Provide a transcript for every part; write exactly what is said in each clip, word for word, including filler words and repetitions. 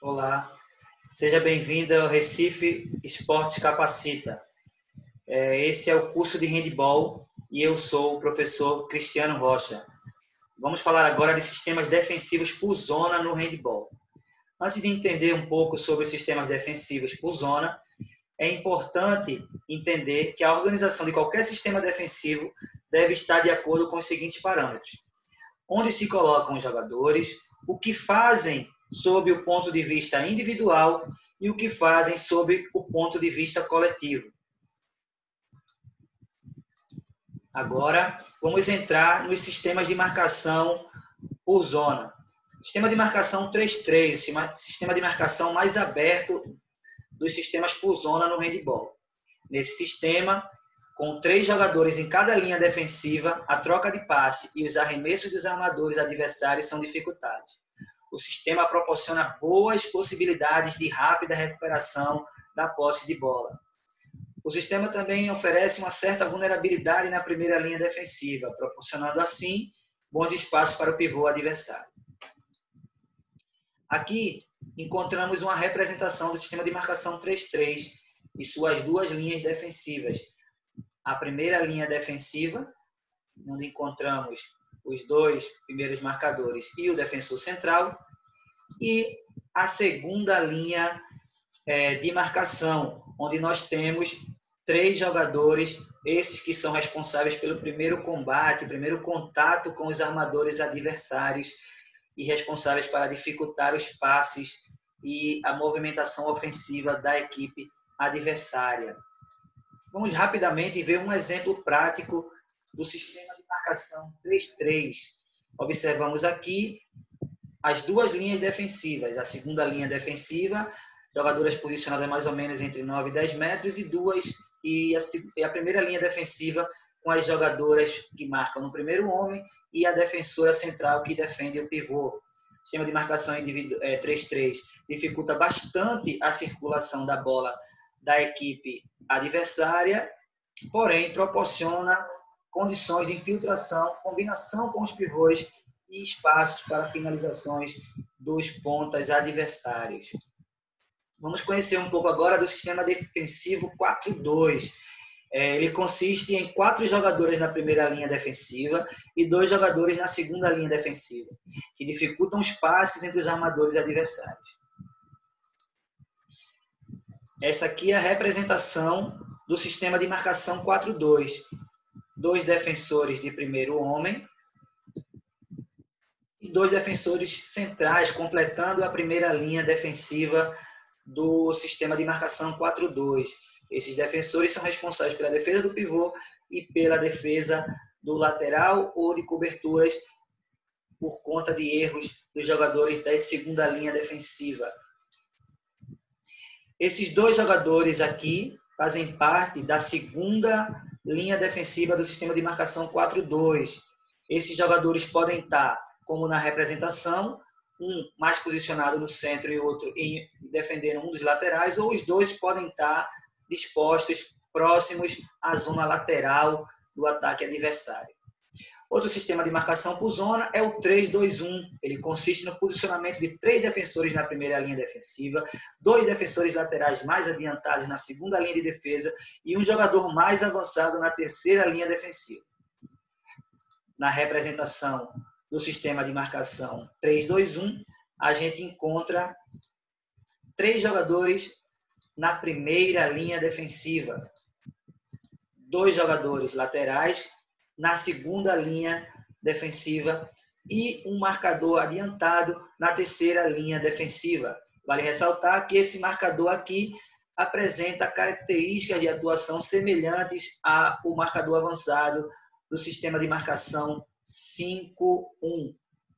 Olá, seja bem-vindo ao Recife Esportes Capacita. Esse é o curso de handball e eu sou o professor Cristiano Rocha. Vamos falar agora de sistemas defensivos por zona no handball. Antes de entender um pouco sobre os sistemas defensivos por zona, é importante entender que a organização de qualquer sistema defensivo deve estar de acordo com os seguintes parâmetros: onde se colocam os jogadores, o que fazem sob o ponto de vista individual e o que fazem sob o ponto de vista coletivo. Agora, vamos entrar nos sistemas de marcação por zona. Sistema de marcação três três, sistema de marcação mais aberto dos sistemas por zona no handball. Nesse sistema, com três jogadores em cada linha defensiva, a troca de passe e os arremessos dos armadores adversários são dificultados. O sistema proporciona boas possibilidades de rápida recuperação da posse de bola. O sistema também oferece uma certa vulnerabilidade na primeira linha defensiva, proporcionando assim bons espaços para o pivô adversário. Aqui encontramos uma representação do sistema de marcação três três e suas duas linhas defensivas. A primeira linha defensiva, onde encontramos os dois primeiros marcadores e o defensor central, e a segunda linha é, de marcação, onde nós temos três jogadores, esses que são responsáveis pelo primeiro combate, primeiro contato com os armadores adversários e responsáveis para dificultar os passes e a movimentação ofensiva da equipe adversária. Vamos rapidamente ver um exemplo prático do sistema de marcação três três. Observamos aqui as duas linhas defensivas. A segunda linha defensiva, jogadoras posicionadas mais ou menos entre nove e dez metros, e duas e a, e a primeira linha defensiva com as jogadoras que marcam no primeiro homem e a defensora central que defende o pivô. O sistema de marcação é, três três dificulta bastante a circulação da bola da equipe adversária, porém proporciona condições de infiltração, combinação com os pivôs e espaços para finalizações dos pontas adversários. Vamos conhecer um pouco agora do sistema defensivo quatro dois. Ele consiste em quatro jogadores na primeira linha defensiva e dois jogadores na segunda linha defensiva, que dificultam os passes entre os armadores adversários. Essa aqui é a representação do sistema de marcação quatro dois. Dois defensores de primeiro homem e dois defensores centrais, completando a primeira linha defensiva do sistema de marcação quatro dois. Esses defensores são responsáveis pela defesa do pivô e pela defesa do lateral ou de coberturas por conta de erros dos jogadores da segunda linha defensiva. Esses dois jogadores aqui fazem parte da segunda linha defensiva do sistema de marcação quatro dois. Esses jogadores podem estar, como na representação, um mais posicionado no centro e outro em defendendo um dos laterais, ou os dois podem estar dispostos próximos à zona lateral do ataque adversário. Outro sistema de marcação por zona é o três dois um. Ele consiste no posicionamento de três defensores na primeira linha defensiva, dois defensores laterais mais adiantados na segunda linha de defesa e um jogador mais avançado na terceira linha defensiva. Na representação do sistema de marcação três dois um, a gente encontra três jogadores na primeira linha defensiva, dois jogadores laterais na segunda linha defensiva e um marcador adiantado na terceira linha defensiva. Vale ressaltar que esse marcador aqui apresenta características de atuação semelhantes ao marcador avançado do sistema de marcação cinco um.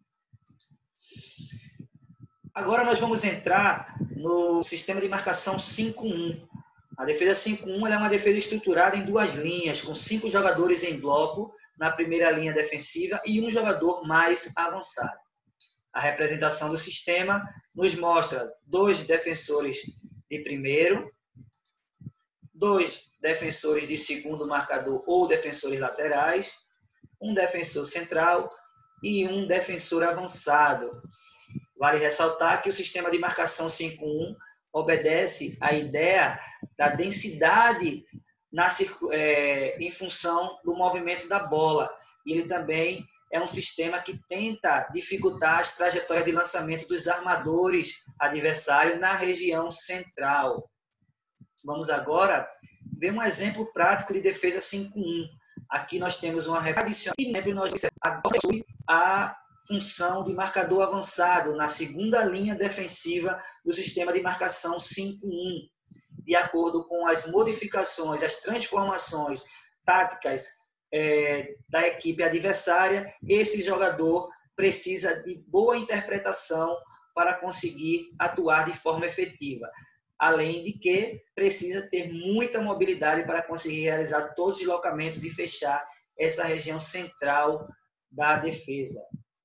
Agora nós vamos entrar no sistema de marcação cinco um. A defesa cinco um é uma defesa estruturada em duas linhas, com cinco jogadores em bloco na primeira linha defensiva e um jogador mais avançado. A representação do sistema nos mostra dois defensores de primeiro, dois defensores de segundo marcador ou defensores laterais, um defensor central e um defensor avançado. Vale ressaltar que o sistema de marcação cinco um obedece à ideia da densidade na, é, em função do movimento da bola. E ele também é um sistema que tenta dificultar as trajetórias de lançamento dos armadores adversários na região central. Vamos agora ver um exemplo prático de defesa cinco um. Aqui nós temos uma adicional e nós observamos a função de marcador avançado na segunda linha defensiva do sistema de marcação cinco um. De acordo com as modificações, as transformações táticas é, da equipe adversária, esse jogador precisa de boa interpretação para conseguir atuar de forma efetiva. Além de que precisa ter muita mobilidade para conseguir realizar todos os deslocamentos e fechar essa região central da defesa.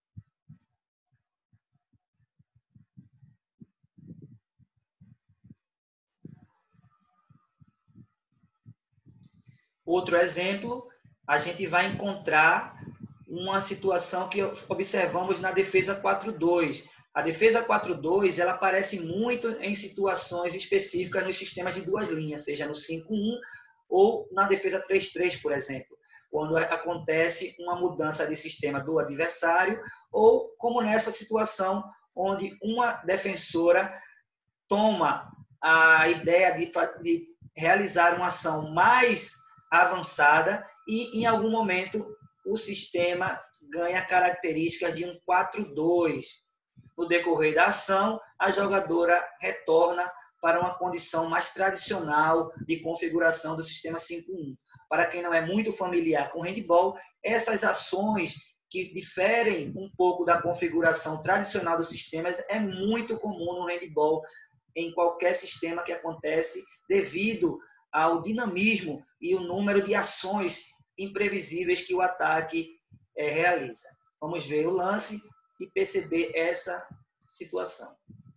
Outro exemplo, a gente vai encontrar uma situação que observamos na defesa quatro dois. A defesa quatro dois ela aparece muito em situações específicas nos sistemas de duas linhas, seja no cinco um ou na defesa três três, por exemplo, quando acontece uma mudança de sistema do adversário, ou como nessa situação onde uma defensora toma a ideia de, de realizar uma ação mais avançada e, em algum momento, o sistema ganha características de um quatro dois. No decorrer da ação, a jogadora retorna para uma condição mais tradicional de configuração do sistema cinco um. Para quem não é muito familiar com handball, essas ações que diferem um pouco da configuração tradicional dos sistemas é muito comum no handball, em qualquer sistema que acontece, devido ao dinamismo e o número de ações imprevisíveis que o ataque é, realiza. Vamos ver o lance e perceber essa situação.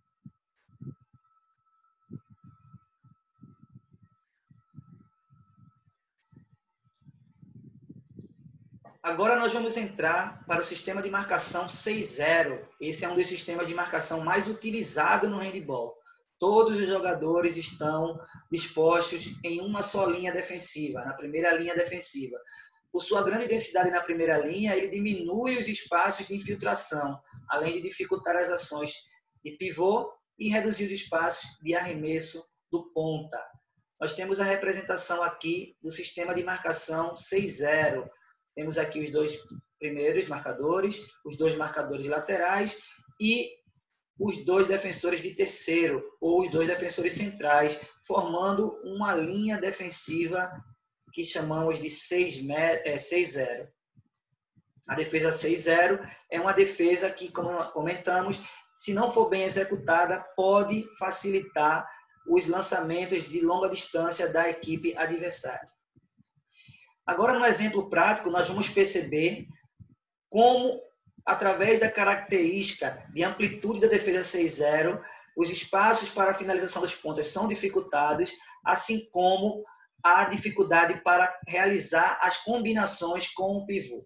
Agora nós vamos entrar para o sistema de marcação seis zero. Esse é um dos sistemas de marcação mais utilizados no handball. Todos os jogadores estão dispostos em uma só linha defensiva, na primeira linha defensiva. Por sua grande densidade na primeira linha, ele diminui os espaços de infiltração, além de dificultar as ações de pivô e reduzir os espaços de arremesso do ponta. Nós temos a representação aqui do sistema de marcação seis zero. Temos aqui os dois primeiros marcadores, os dois marcadores laterais e os dois defensores de terceiro, ou os dois defensores centrais, formando uma linha defensiva que chamamos de seis zero. A defesa seis zero é uma defesa que, como comentamos, se não for bem executada, pode facilitar os lançamentos de longa distância da equipe adversária. Agora, no exemplo prático, nós vamos perceber como, através da característica de amplitude da defesa seis zero, os espaços para a finalização dos pontos são dificultados, assim como a dificuldade para realizar as combinações com o pivô.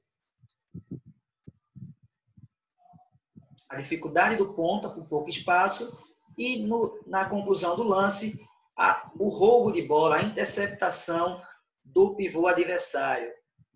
A dificuldade do ponta por pouco espaço e, no, na conclusão do lance, a, o roubo de bola, a interceptação do pivô adversário.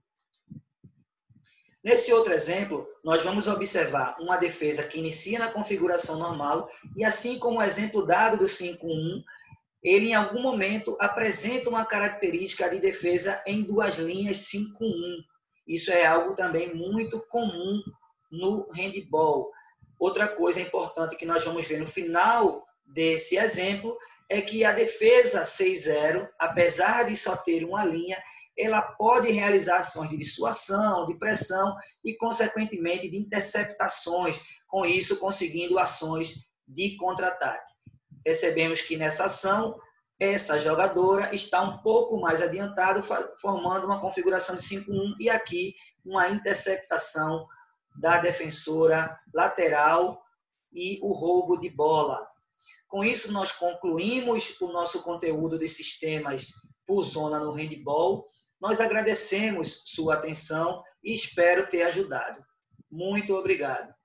Nesse outro exemplo, nós vamos observar uma defesa que inicia na configuração normal e, assim como o exemplo dado do cinco um, ele em algum momento apresenta uma característica de defesa em duas linhas cinco um. Isso é algo também muito comum no handball. Outra coisa importante que nós vamos ver no final desse exemplo é que a defesa seis zero, apesar de só ter uma linha, ela pode realizar ações de dissuasão, de pressão e, consequentemente, de interceptações, com isso conseguindo ações de contra-ataque. Percebemos que nessa ação, essa jogadora está um pouco mais adiantada, formando uma configuração de cinco um e aqui uma interceptação da defensora lateral e o roubo de bola. Com isso, nós concluímos o nosso conteúdo de sistemas por zona no handball. Nós agradecemos sua atenção e espero ter ajudado. Muito obrigado.